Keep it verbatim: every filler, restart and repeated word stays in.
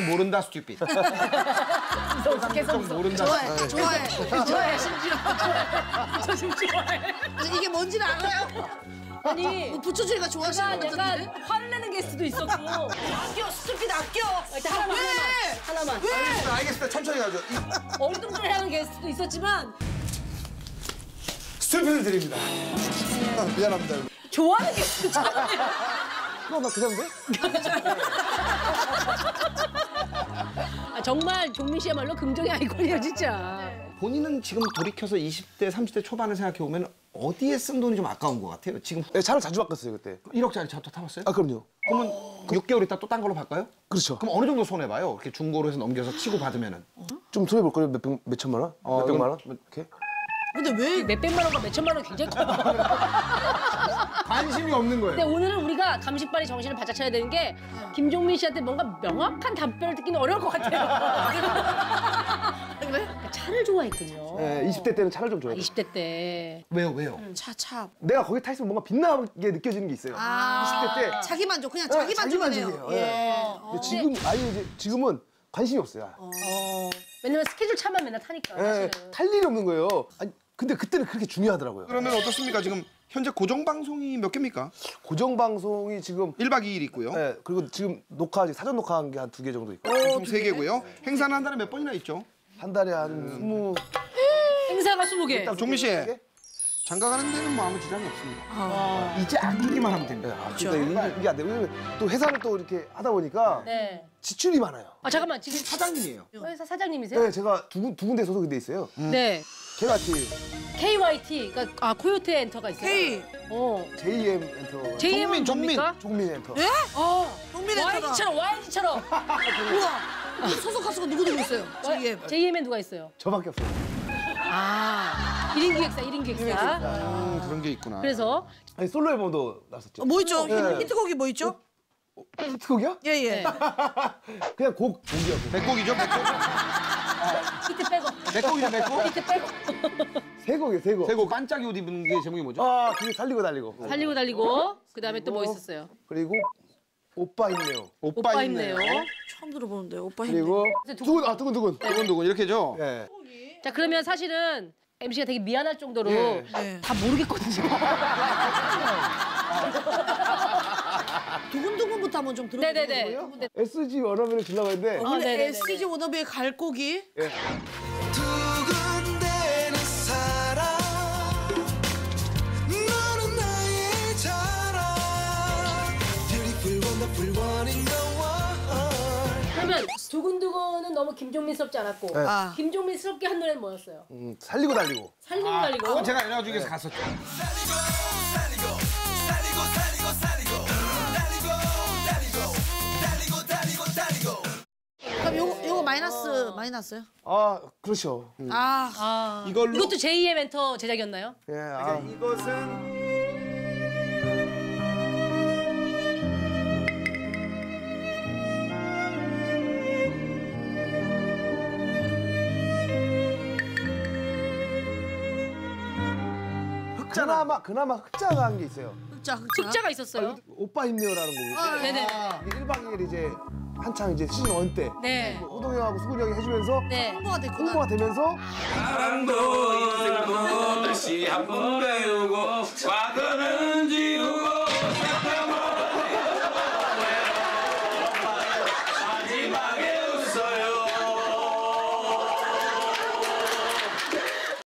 모른다 스튜핏. 계속 모른다. 좋아해, 좋아해. 좋아해, 심지어. 저 지금 좋아해. 이게 뭔지는 알아요? 아니, 뭐 부처질이가 좋아하시는 것 약간 같은데? 화를 내는 게스트도 있었고. 아껴, 스피드 아껴. 일단 하나만, 왜? 하나만. 하나만. 왜? 알겠습니다. 알겠습니다. 천천히 가죠. 어리둥절해하는 게스트도 있었지만 스튜피드 드립니다. 아, 미안합니다. 좋아하는 게스트도 참. 그럼 나 그냥데? 아, 정말 종민 씨야말로 긍정의 아이콘이에요, 진짜. 본인은 지금 돌이켜서 이십 대, 삼십 대 초반을 생각해보면 어디에 쓴 돈이 좀 아까운 것 같아요? 지금 네, 차를 자주 바꿨어요, 그때. 일억짜리 차도 타봤어요? 아, 그럼요. 그러면 육 개월 있다 또 딴 걸로 바꿔요? 그렇죠. 그럼 어느 정도 손해봐요? 이렇게 중고로 해서 넘겨서 치고 받으면은. 좀 손해볼 거예요? 몇, 백, 몇 천만 원? 어, 몇 백만 그럼- 원? 이렇게? 근데 왜? 몇 백만 원과 몇 천만 원 굉장히 커요. 관심이 없는 거예요. 근데 오늘은 우리가 감식반의 정신을 바짝 차려야 되는 게 김종민 씨한테 뭔가 명확한 답변을 듣기는 어려울 것 같아요. 그래? 차를 좋아했군요. 네, 이십 대 때는 차를 좀 좋아해요. 이십 대 때. 왜요, 왜요? 차, 차. 내가 거기 타 있으면 뭔가 빛나게 느껴지는 게 있어요. 아, 이십 대 때. 자기 만족, 그냥 네, 자기 자기 만족이네요. 만족이에요. 예. 네. 근데 지금, 아니, 이제 지금은 관심이 없어요. 어. 왜냐면 스케줄 차만 맨날 타니까. 네, 사실은. 탈 일이 없는 거예요. 아니, 근데 그때는 그렇게 중요하더라고요. 그러면 어떻습니까? 지금 현재 고정 방송이 몇 개입니까? 고정 방송이 지금 일 박 이 일 있고요. 네, 그리고 지금 녹화 사전 녹화한 게 한 두 개 정도 있고 총 세 개고요. 행사는 한 달에 몇 번이나 있죠? 한 달에 한 스무 행사가 스무 개. 종민 씨, 장가 가는 데는 뭐 아무 지장이 없습니다. 이제 아끼기만 하면 됩니다. 아, 그렇죠. 이게, 이게 안 돼. 왜냐면 또 회사를 또 이렇게 하다 보니까 네. 지출이 많아요. 아 잠깐만 지금 사장님이에요. 회사 사장님이세요? 네, 제가 두, 군- 두 군데 소속이 돼 있어요. 네. 케이와이티, 케이와이티, 그러니까 아 코요테 엔터가 있어요. K. 어. 제이엠 엔터, 제이엠은 종민, 뭡니까? 종민 엔터. 예? 어. 종민 엔터가. 와이지처럼 와이지처럼. 우와. 소속 가수가 누구 누구 있어요? 제이엠. 제이엠엔 누가 있어요? 저밖에 없어요. 아. 일 인 기획사, 일 인 기획사. 음, 그런 게 있구나. 그래서 아니 솔로 앨범도 나왔었죠. 어, 뭐 있죠? 네. 히트곡이 뭐 있죠? 히트곡이요? 예, 예. 그냥 곡 곡이요. 곡. 백곡이죠, 백곡. 히트 빼고. 백곡이죠, 백곡. 히트 빼고. 세 곡이에요, 세 곡. 세곡 반짝이 옷 입은 게 제목이 뭐죠? 아, 그게 살리고 달리고. 달리고 달리고. 그다음에 또 뭐 있었어요? 그리고 오빠 힘내요. 오빠, 오빠 있네요. 있네요. 처음 들어보는데, 오빠 힘내. 그리고 이제 두근- 두근, 아 두근 두근. 두근두근 이렇게죠? 예. 자 그러면 사실은 엠씨가 되게 미안할 정도로 예. 네. 다 모르겠거든요. 두근두근부터 한번 좀 들어볼게요. 네네네. 네. 에스지 워너비를 주려고 했는데 아, 원래 네네네네. 에스지 워너비의 갈 곡이 예. 두근대는 사랑 너는 나의 자랑 Beautiful wonderful one in the world 그러면 두근두근은 너무 김종민스럽지 않았고 네. 아. 김종민스럽게 한 노래는 뭐였어요? 음, 살리고 달리고. 살리고 아, 달리고. 그건 제가 에너중에서 갔었죠. 살리고 살리고 살리고 살리고 살리고 달리고 달리고 달리고 달리고 달리고 그럼 요거, 요거 마이너스 많이 났어요? 아, 그렇죠. 음. 아, 아, 이걸로- 이것도 제이엠 엔터 제작이었나요? 예, 아. 이것은 그나마 그나마 흑자가 한 게 있어요. 흑자, 흑자. 흑자가 있었어요. 오빠 힘내요라는 곡인데 네네. 이게 일 박 이 일 이제 한창 이제 시즌 원 때 네. 호동이 형하고 수근이 형이 해주면서 네. 홍보가 됐구나. 홍보가 되면서 사랑도 인생도 다시 한번 배우고 과거는 지우고